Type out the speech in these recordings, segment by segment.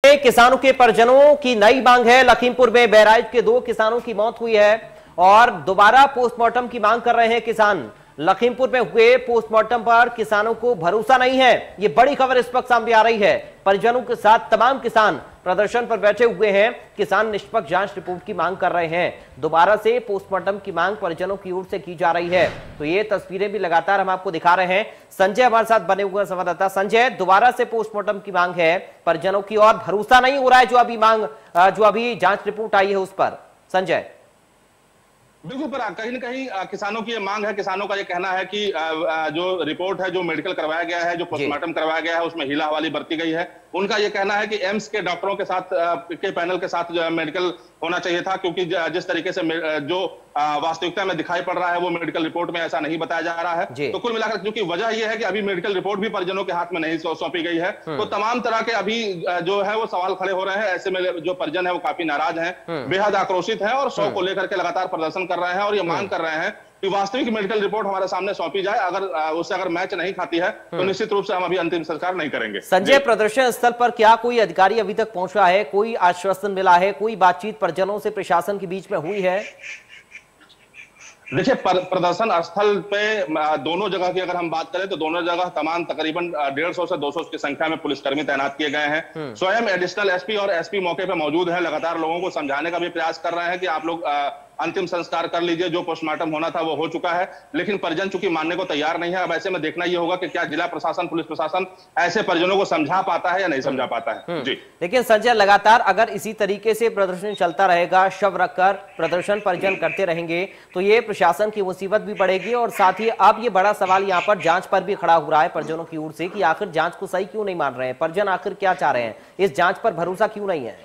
किसानों के परिजनों की नई मांग है। लखीमपुर में बहराइच के 2 किसानों की मौत हुई है और दोबारा पोस्टमार्टम की मांग कर रहे हैं किसान। लखीमपुर में हुए पोस्टमार्टम पर किसानों को भरोसा नहीं है। ये बड़ी खबर इस वक्त सामने आ रही है। परिजनों के साथ तमाम किसान प्रदर्शन पर बैठे हुए हैं। किसान निष्पक्ष जांच रिपोर्ट की मांग कर रहे हैं। दोबारा से पोस्टमार्टम की मांग परिजनों की ओर से की जा रही है। तो ये तस्वीरें भी लगातार हम आपको दिखा रहे हैं। संजय हमारे साथ बने हुए संवाददाता। संजय, दोबारा से पोस्टमार्टम की मांग है परिजनों की और भरोसा नहीं हो रहा है जो अभी जांच रिपोर्ट आई है उस पर। संजय। बिल्कुल, पर कहीं न कहीं किसानों की ये मांग है, किसानों का ये कहना है कि जो रिपोर्ट है, जो मेडिकल करवाया गया है, जो पोस्टमार्टम करवाया गया है, उसमें हीला हवाली बरती गई है। उनका ये कहना है कि एम्स के डॉक्टरों के साथ के पैनल के साथ जो मेडिकल होना चाहिए था, क्योंकि जिस तरीके से जो वास्तविकता में दिखाई पड़ रहा है वो मेडिकल रिपोर्ट में ऐसा नहीं बताया जा रहा है। तो कुल मिलाकर क्योंकि वजह यह है कि अभी मेडिकल रिपोर्ट भी परिजनों के हाथ में नहीं सौंपी गई है, तो तमाम तरह के अभी जो है वो सवाल खड़े हो रहे हैं। ऐसे में जो परिजन है वो काफी नाराज हैं, बेहद आक्रोशित हैं और 100 को लेकर के लगातार प्रदर्शन कर रहे हैं और ये मांग कर रहे हैं कि वास्तविक मेडिकल रिपोर्ट हमारे सामने सौंपी जाए। अगर मैच नहीं खाती है तो निश्चित रूप से हम अभी अंतिम संस्कार नहीं करेंगे। संजय, प्रदर्शन स्थल पर क्या कोई अधिकारी अभी तक पहुंचा है? कोई आश्वासन मिला है? कोई बातचीत परिजनों से प्रशासन के बीच में हुई है? देखिए, प्रदर्शन स्थल पे दोनों जगह की अगर हम बात करें तो दोनों जगह तमाम तकरीबन 150 से 200 की संख्या में पुलिसकर्मी तैनात किए गए हैं। स्वयं एडिशनल एसपी और एसपी मौके पे मौजूद हैं। लगातार लोगों को समझाने का भी प्रयास कर रहे हैं कि आप लोग अंतिम संस्कार कर लीजिए, जो पोस्टमार्टम होना था वो हो चुका है। लेकिन परिजन चूंकि मानने को तैयार नहीं है। अब ऐसे में देखना यह होगा कि क्या जिला प्रशासन, पुलिस प्रशासन ऐसे परिजनों को समझा पाता है या नहीं समझा पाता है। जी, लेकिन संजय, लगातार अगर इसी तरीके से प्रदर्शन चलता रहेगा, शव रखकर प्रदर्शन परिजन करते रहेंगे, तो ये प्रशासन की मुसीबत भी बढ़ेगी और साथ ही अब ये बड़ा सवाल यहाँ पर जांच पर भी खड़ा हो रहा है परिजनों की ओर से कि आखिर जांच को सही क्यों नहीं मान रहे हैं परिजन, आखिर क्या चाह रहे हैं, इस जांच पर भरोसा क्यों नहीं है?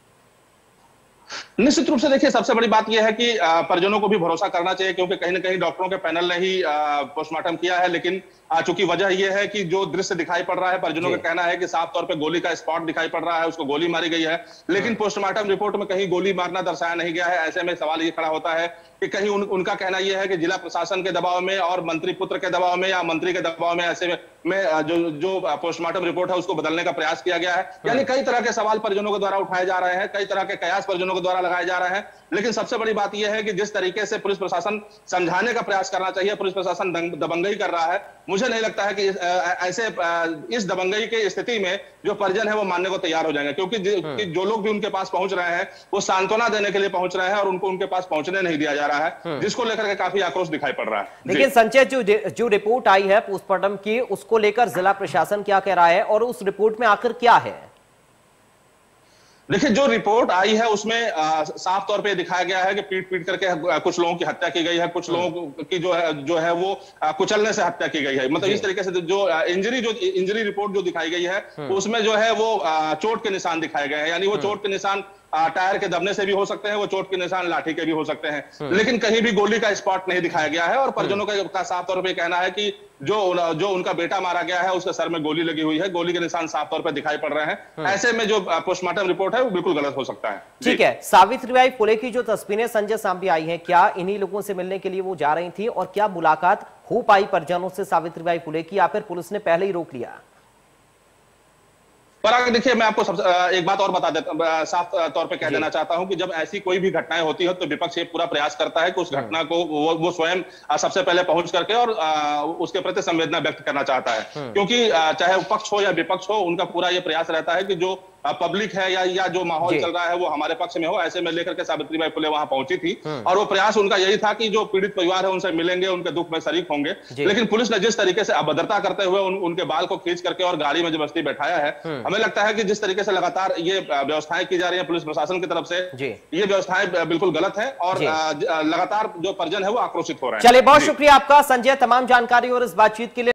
निश्चित रूप से देखिए, सबसे बड़ी बात यह है कि परिजनों को भी भरोसा करना चाहिए, क्योंकि कहीं न कहीं डॉक्टरों के पैनल ने ही पोस्टमार्टम किया है। लेकिन चूंकि वजह यह है कि जो दृश्य दिखाई पड़ रहा है, परिजनों का कहना है कि साफ तौर पे गोली का स्पॉट दिखाई पड़ रहा है, उसको गोली मारी गई है। लेकिन पोस्टमार्टम रिपोर्ट में कहीं गोली मारना दर्शाया नहीं गया है। ऐसे में सवाल ये खड़ा होता है कि कहीं उनका कहना यह है कि जिला प्रशासन के दबाव में और मंत्री पुत्र के दबाव में या मंत्री के दबाव में ऐसे में जो पोस्टमार्टम रिपोर्ट है उसको बदलने का प्रयास किया गया है। यानी कई तरह के सवाल परिजनों के द्वारा उठाए जा रहे हैं, कई तरह के कयास परिजनों के द्वारा लगाए जा रहे हैं। लेकिन सबसे बड़ी बात यह है कि जिस तरीके से पुलिस प्रशासन समझाने का प्रयास करना चाहिए, पुलिस प्रशासन दबंगई कर रहा है। मुझे नहीं लगता है कि ऐसे इस दबंगई की स्थिति में जो परिजन है वो मानने को तैयार हो जाएंगे, क्योंकि जो लोग भी उनके पास पहुंच रहे हैं वो सांत्वना देने के लिए पहुंच रहे हैं और उनको उनके पास पहुंचने नहीं दिया जा रहा है, जिसको लेकर के काफी आक्रोश दिखाई पड़ रहा है। लेकिन संजय, जो रिपोर्ट आई है पोस्टमार्टम की, उसको लेकर जिला प्रशासन क्या कह रहा है और उस रिपोर्ट में आखिर क्या है? देखिए, जो रिपोर्ट आई है उसमें साफ तौर पे दिखाया गया है कि पीट पीट करके कुछ लोगों की हत्या की गई है, कुछ लोगों की जो है वो कुचलने से हत्या की गई है। मतलब इस तरीके से जो इंजरी रिपोर्ट जो दिखाई गई है उसमें जो है वो चोट के निशान दिखाए गए हैं। यानी वो चोट के निशान टायर के दबने से भी हो सकते हैं, वो चोट के निशान लाठी के भी हो सकते हैं। लेकिन कहीं भी गोली का स्पॉट नहीं दिखाया गया है और परिजनों का साफ तौर पे कहना है कि जो उनका बेटा मारा गया है उसके सर में गोली लगी हुई है, गोली के निशान साफ तौर पे दिखाई पड़ रहे हैं। ऐसे में जो पोस्टमार्टम रिपोर्ट है वो बिल्कुल गलत हो सकता है। ठीक है, सावित्रीबाई फुले की जो तस्वीरें संजय सामने आई हैं, क्या इन्हीं लोगों से मिलने के लिए वो जा रही थी और क्या मुलाकात हो पाई परिजनों से सावित्रीबाई फुले की, या फिर पुलिस ने पहले ही रोक लिया? पर अगर देखिए, मैं आपको एक बात और बता देता, साफ तौर पे कह देना चाहता हूं कि जब ऐसी कोई भी घटनाएं होती है तो विपक्ष ये पूरा प्रयास करता है कि उस घटना को वो स्वयं सबसे पहले पहुंच करके और उसके प्रति संवेदना व्यक्त करना चाहता है। क्योंकि चाहे वो पक्ष हो या विपक्ष हो, उनका पूरा ये प्रयास रहता है कि जो पब्लिक है या जो माहौल चल रहा है वो हमारे पक्ष में हो। ऐसे में लेकर के सावित्रीबाई फुले वहां पहुंची थी और वो प्रयास उनका यही था कि जो पीड़ित परिवार है उनसे मिलेंगे, उनके दुख में शरीक होंगे। लेकिन पुलिस ने जिस तरीके से अभद्रता करते हुए उनके बाल को खींच करके और गाड़ी में जबरदस्ती बैठाया है, हमें लगता है कि जिस तरीके से लगातार ये व्यवस्थाएं की जा रही है पुलिस प्रशासन की तरफ से, ये व्यवस्थाएं बिल्कुल गलत है और लगातार जो परिजन है वो आक्रोशित हो रहे हैं। चलिए, बहुत शुक्रिया आपका संजय, तमाम जानकारी और इस बातचीत के लिए।